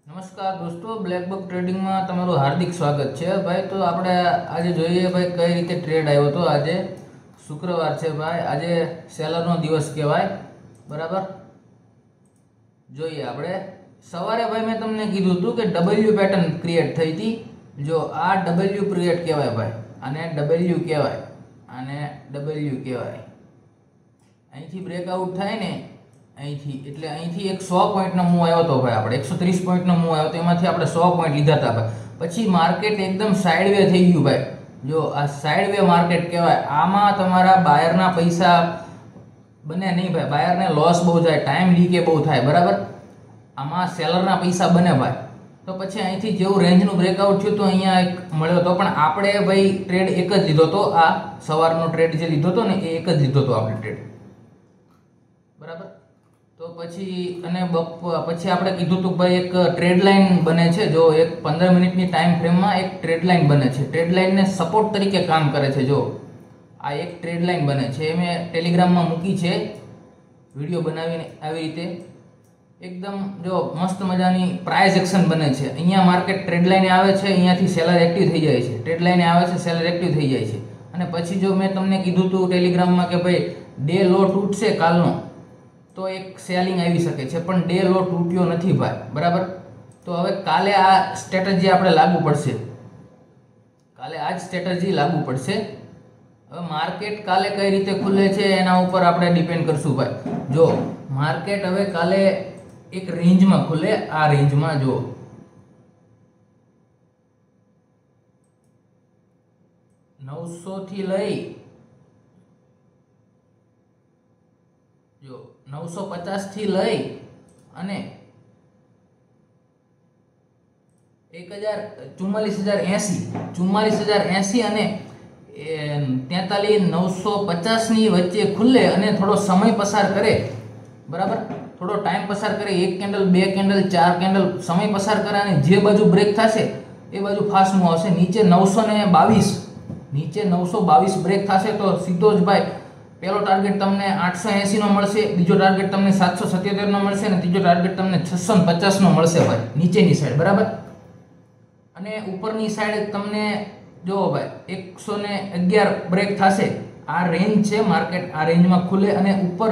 નમસ્કાર દોસ્તો, બ્લેકબક ટ્રેડિંગમાં તમારું હાર્દિક સ્વાગત છે ભાઈ। તો આપણે આજે જોઈએ ભાઈ કઈ રીતે ટ્રેડ આવ્યો હતો। આજે શુક્રવાર છે ભાઈ, આજે સેલરનો દિવસ કહેવાય, બરાબર। જોઈએ આપણે સવારે ભાઈ મેં તમને કીધું હતું કે ડબલ્યુ પેટર્ન ક્રિએટ થઈ હતી। જો આ ડબલ્યુ ક્રિએટ કહેવાય ભાઈ, આને ડબલ્યુ કહેવાય, આને ડબલ્યુ કહેવાય। અહીંથી બ્રેકઆઉટ થાય ને અહીંથી, એટલે અહીંથી એક 100 પોઈન્ટનો મૂવ આવ્યો હતો ભાઈ, આપણે 130 પોઈન્ટનો મૂવ આવ્યો તો એમાંથી આપણે 100 પોઈન્ટ લીધા હતા ભાઈ। પછી માર્કેટ એકદમ સાઇડવે થઈ ગયું ભાઈ। જો આ સાઇડવે માર્કેટ કહેવાય, આમાં તમારા બાયરના પૈસા બને નહીં ભાઈ, બાયરને લોસ બહુ થાય, ટાઈમ લીકે બહુ થાય, બરાબર। આમાં સેલરના પૈસા બને ભાઈ। તો પછી અહીંથી જેવું રેન્જનું બ્રેકઆઉટ થયું તો અહીંયા એક મળ્યો હતો, પણ આપણે ભાઈ ટ્રેડ એક જ લીધો હતો। આ સવારનો ટ્રેડ જે લીધો હતો ને એ એક જ લીધો હતો આપણે ટ્રેડ, બરાબર। તો પછી અને પછી આપણે કીધું હતું ભાઈ એક ટ્રેડ લાઇન બને છે। જો એક 15 મિનિટની ટાઈમ ફ્રેમમાં એક ટ્રેડ લાઇન બને છે, ટ્રેડ લાઇનને સપોર્ટ તરીકે કામ કરે છે। જો આ એક ટ્રેડ લાઇન બને છે, એ મેં ટેલિગ્રામમાં મૂકી છે વિડીયો બનાવીને, આવી રીતે એકદમ જો મસ્ત મજાની પ્રાઇસ એક્શન બને છે। અહીંયા માર્કેટ ટ્રેડ લાઇને આવે છે, અહીંયાથી સેલર એક્ટિવ થઈ જાય છે, ટ્રેડ લાઇને આવે છે, સેલર એક્ટિવ થઈ જાય છે। અને પછી જો મેં તમને કીધું હતું ટેલિગ્રામમાં કે ભાઈ ડે લો તૂટશે કાલનો તો એક સેલિંગ આવી શકે છે, પણ ડે લો તૂટ્યો નથી ભાઈ, બરાબર। તો હવે કાલે આ સ્ટ્રેટેજી આપણે લાગુ પડશે, કાલે આ જ સ્ટ્રેટેજી લાગુ પડશે। હવે માર્કેટ કાલે કઈ રીતે ખુલે છે એના ઉપર આપણે ડિપેન્ડ કરશું ભાઈ। જો માર્કેટ હવે કાલે એક રેન્જમાં ખુલે, આ રેન્જમાં જો 900 થી લઈ જો 950 થી લઈ અને 4480 અને 43,950 ની વચ્ચે ખુલે અને થોડો સમય પસાર કરે, બરાબર, થોડો ટાઈમ પસાર કરે, એક કેન્ડલ, બે કેન્ડલ, ચાર કેન્ડલ સમય પસાર કરે અને જે બાજુ બ્રેક થશે એ બાજુ ફાસ્ટ મૂવ આવશે। નીચે 922, નીચે 922 બ્રેક થશે તો સીધો જ ભાઈ પહેલો ટાર્ગેટ તમને 880 નો મળશે, બીજો ટાર્ગેટ તમને 777 નો મળશે અને ત્રીજો ટાર્ગેટ તમને 650 નો મળશે ભાઈ, નીચેની સાઈડ, બરાબર। અને ઉપરની સાઈડ તમને જો ભાઈ 111 બ્રેક થશે, આ રેન્જ છે, માર્કેટ આ રેન્જમાં ખુલે અને ઉપર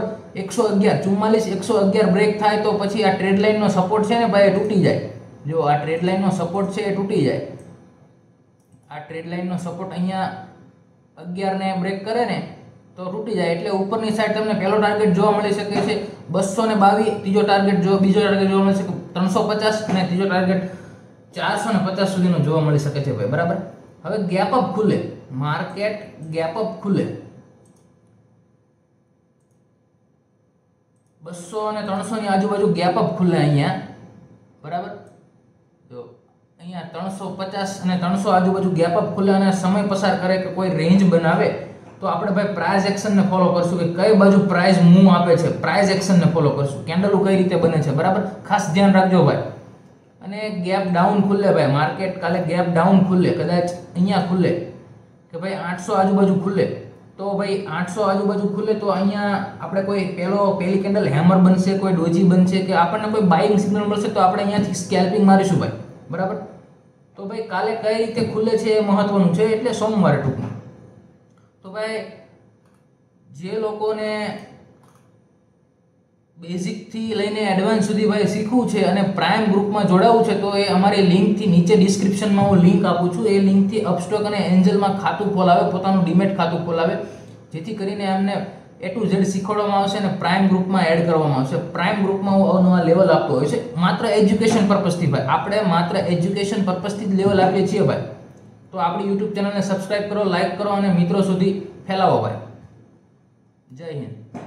111 બ્રેક થાય તો પછી આ ટ્રેડ લાઇનનો સપોર્ટ છે ને ભાઈ એ તૂટી જાય। જો આ ટ્રેડ લાઇનનો સપોર્ટ છે એ તૂટી જાય, આ ટ્રેડ લાઇનનો સપોર્ટ અહીંયા 11 ને બ્રેક કરે ને તો તૂટી જાય, એટલે ઉપરની સાઈડ તમને પહેલો ટાર્ગેટ જોવા મળી શકે છે 222, ત્રીજો ટાર્ગેટ બીજો ટાર્ગેટ જોવા મળી શકે 350 અને ત્રીજો ટાર્ગેટ 450 સુધીનો જોવા મળી શકે છે ભાઈ, બરાબર। હવે ગેપ અપ ખુલે, માર્કેટ ગેપ અપ ખુલે 200 અને 300 ની આજુબાજુ ગેપ અપ ખુલે અહીંયા, બરાબર। જો અહીંયા 350 અને 300 આજુબાજુ ગેપ અપ ખુલે અને સમય પસાર કરે કે કોઈ રેન્જ બનાવે તો આપણે ભાઈ પ્રાઇસ એક્શનને ફોલો કરશું કે કઈ બાજુ પ્રાઇસ મૂવ આપે છે, પ્રાઇસ એક્શનને ફોલો કરશું, કેન્ડલો કઈ રીતે બને છે, બરાબર, ખાસ ધ્યાન રાખજો ભાઈ। અને ગેપ ડાઉન ખુલે ભાઈ, માર્કેટ કાલે ગેપ ડાઉન ખુલે, કદાચ અહીંયા ખુલે કે ભાઈ 800 આજુબાજુ ખુલે તો ભાઈ 800 આજુબાજુ ખુલે તો અહીંયા આપણે કોઈ પહેલી કેન્ડલ હેમર બનશે, કોઈ ડોજી બનશે કે આપણને કોઈ બાઇંગ સિગ્નલ મળશે તો આપણે અહીંયાથી સ્કેલ્પિંગ મારીશું ભાઈ, બરાબર। તો ભાઈ કાલે કઈ રીતે ખુલે છે એ મહત્વનું છે, એટલે સોમવારે ટૂંકમાં। તો ભાઈ જે લોકોને બેઝિક થી લઈને એડવાન્સ સુધી ભાઈ શીખવું છે અને પ્રાઇમ ગ્રુપમાં જોડાવવું છે તો એ અમારી લિંકથી નીચે ડિસ્ક્રિપ્શનમાં હું લિંક આપું છું, એ લિંકથી અપસ્ટોક અને એન્જલમાં ખાતું ખોલાવે, પોતાનું ડીમેટ ખાતું ખોલાવે, જેથી કરીને એમને A to Z શીખવાડવામાં આવશે અને પ્રાઇમ ગ્રુપમાં એડ કરવામાં આવશે। પ્રાઇમ ગ્રુપમાં હું અવનવા લેવલ આપતો હોય છે, માત્ર એજ્યુકેશન પર્પઝથી ભાઈ, આપણે માત્ર એજ્યુકેશન પર્પઝથી જ લેવલ આપીએ છીએ ભાઈ। તો આપણી યુટ્યુબ ચેનલને સબસ્ક્રાઇબ કરો, લાઇક કરો અને મિત્રો સુધી ફેલાવો ભાઈ। જય હિન્દ।